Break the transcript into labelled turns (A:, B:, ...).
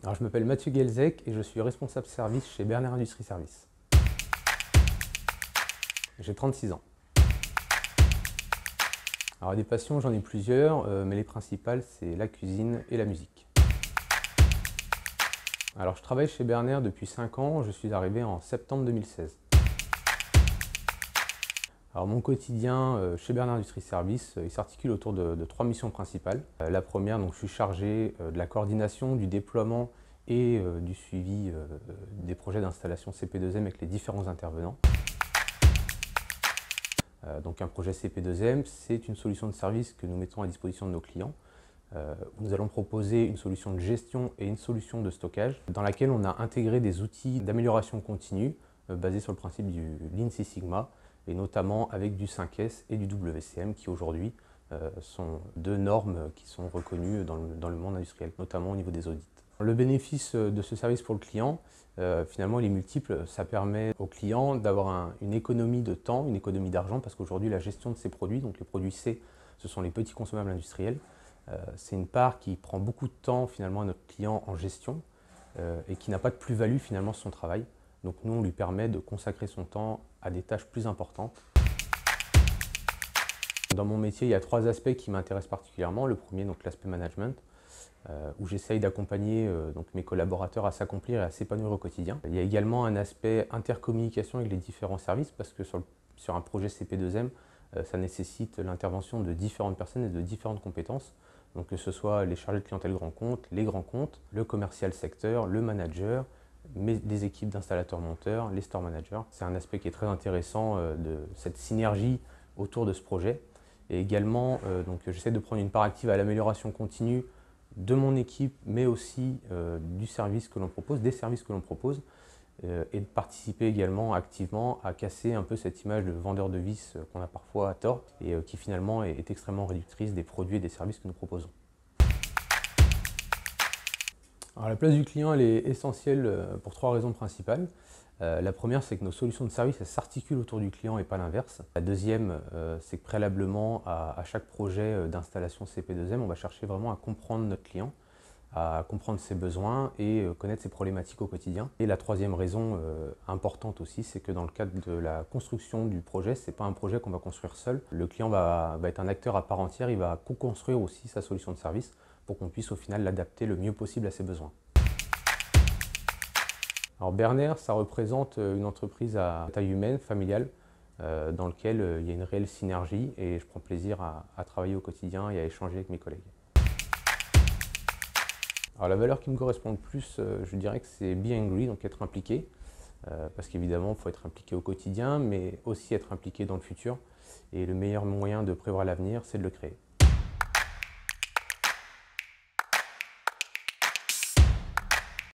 A: Alors, je m'appelle Mathieu Guelzec et je suis responsable service chez Berner Industrie Services. J'ai 36 ans. Alors, des passions, j'en ai plusieurs, mais les principales, c'est la cuisine et la musique. Alors, je travaille chez Berner depuis 5 ans, je suis arrivé en septembre 2016. Alors, mon quotidien chez Berner Industrie Services, il s'articule autour de 3 missions principales. La première, donc, je suis chargé de la coordination, du déploiement et du suivi des projets d'installation CP2M avec les différents intervenants. Donc un projet CP2M, c'est une solution de service que nous mettons à disposition de nos clients. Nous allons proposer une solution de gestion et une solution de stockage dans laquelle on a intégré des outils d'amélioration continue basés sur le principe du Lean Six Sigma et notamment avec du 5S et du WCM qui aujourd'hui sont deux normes qui sont reconnues dans le monde industriel, notamment au niveau des audits. Le bénéfice de ce service pour le client, finalement, il est multiple. Ça permet au client d'avoir une économie de temps, une économie d'argent, parce qu'aujourd'hui, la gestion de ces produits, donc les produits C, ce sont les petits consommables industriels. C'est une part qui prend beaucoup de temps finalement à notre client en gestion et qui n'a pas de plus-value finalement sur son travail. Donc nous, on lui permet de consacrer son temps à des tâches plus importantes. Dans mon métier, il y a 3 aspects qui m'intéressent particulièrement. Le premier, donc l'aspect management, où j'essaye d'accompagner mes collaborateurs à s'accomplir et à s'épanouir au quotidien. Il y a également un aspect intercommunication avec les différents services, parce que sur un projet CP2M, ça nécessite l'intervention de différentes personnes et de différentes compétences. Donc que ce soit les chargés de clientèle grands comptes, les grands comptes, le commercial secteur, le manager, des équipes d'installateurs-monteurs, les store managers. C'est un aspect qui est très intéressant de cette synergie autour de ce projet. Et également, j'essaie de prendre une part active à l'amélioration continue de mon équipe, mais aussi du service que l'on propose, des services que l'on propose, et de participer également activement à casser un peu cette image de vendeur de vis qu'on a parfois à tort et qui finalement est extrêmement réductrice des produits et des services que nous proposons. Alors, la place du client elle est essentielle pour 3 raisons principales. La première, c'est que nos solutions de service s'articulent autour du client et pas l'inverse. La deuxième, c'est que préalablement à chaque projet d'installation CP2M, on va chercher vraiment à comprendre notre client, à comprendre ses besoins et connaître ses problématiques au quotidien. Et la troisième raison importante aussi, c'est que dans le cadre de la construction du projet, ce n'est pas un projet qu'on va construire seul. Le client va être un acteur à part entière, il va co-construire aussi sa solution de service pour qu'on puisse au final l'adapter le mieux possible à ses besoins. Alors Berner, ça représente une entreprise à taille humaine, familiale, dans laquelle il y a une réelle synergie et je prends plaisir à travailler au quotidien et à échanger avec mes collègues. Alors la valeur qui me correspond le plus, je dirais que c'est be angry, donc être impliqué, parce qu'évidemment il faut être impliqué au quotidien, mais aussi être impliqué dans le futur. Et le meilleur moyen de prévoir l'avenir, c'est de le créer.